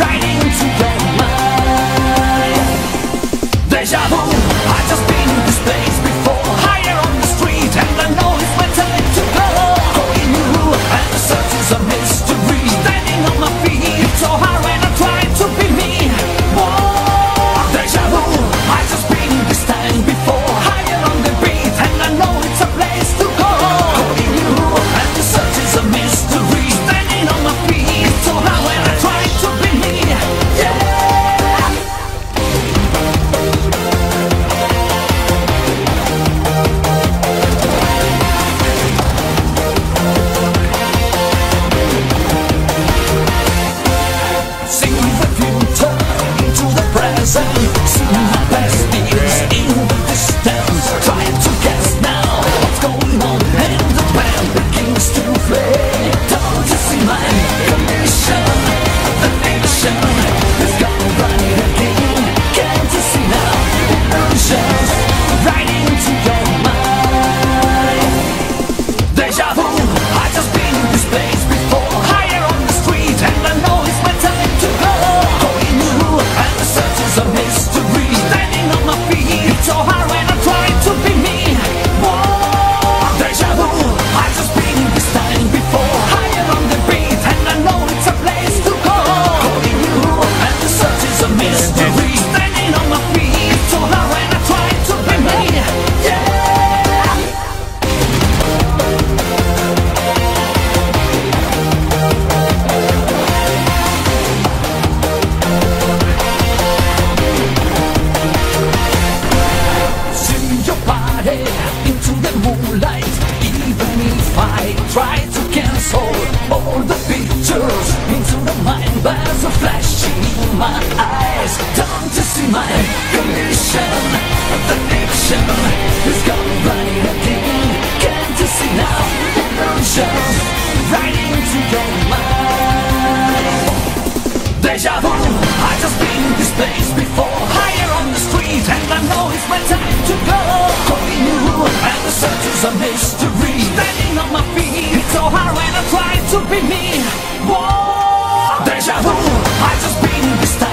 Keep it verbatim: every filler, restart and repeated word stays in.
right into your mind. Deja vu, I've just been in this place before. Higher on the street, and I know it's my time to go. Calling you, and the search is a mystery. Standing on my feet, so hard when I try to be me. Whoa, deja vu, I've just been in this time before. Higher on the beat, and I know it's a place to go. Calling you, and the search is a mystery. Standing on my feet, so hard when I try to be me. Yeah. Sing the future into the present. See my best years in the distance. Trying to guess now what's going on, and the band begins to play. Don't you see my condition? The nation is gone right again. Can't you see now? Illusions right into your mind. Deja vu, I've just been in this place before. Higher on the street, and I know it's my time to go. Calling you, and the search is a mystery. Standing on my feet, so hard when I try to be me. Whoa, deja vu, I've just been in this time before. Higher on the beat, and I know it's a place to go. Calling you, and the search is a mystery. Standing on my feet, so hard when I try to be me. Yeah. See your body into the moonlight. Even if I try to cancel all the pictures into the mind, there's a flash in my eyes. Don't you see my condition? The nation is gone right again. Can't you see now? Illusions right into your mind. Deja vu, I've just been in this place before. Higher on the street, and I know it's my time to go. Calling you, and the search is a mystery. Standing on my feet, so hard when I try to be me. Whoa, deja vu, I've just been in this time